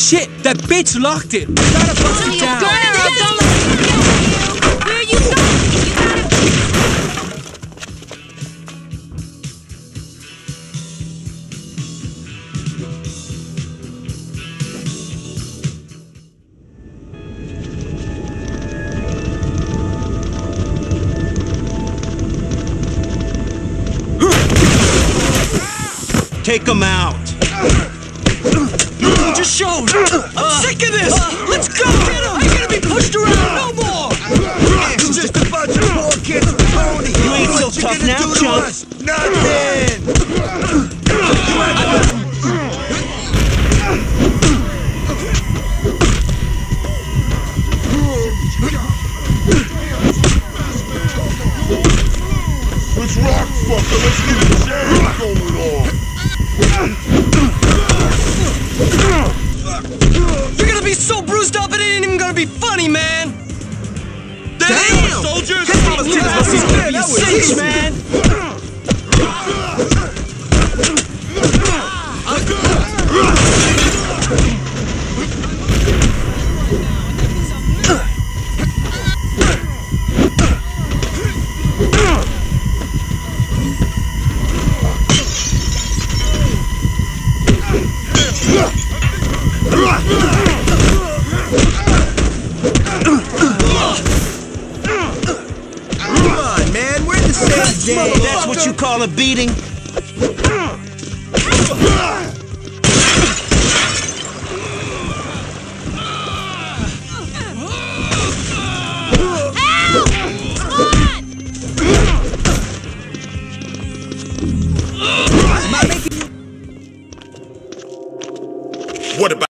Shit, that bitch locked it. We gotta bust it down. Where you going? Take him out. Just showed. I'm sick of this. Let's go. Get him. I ain't gonna be pushed around no more. It's just a bunch of poor kids with pony. You ain't so tough now, chump. Nothing. Let's rock, fucker. Let's get the jam going on. You're gonna be so bruised up it ain't even gonna be funny, man. Damn, soldiers! This is gonna be a cinch, man. That's what you call a beating? What about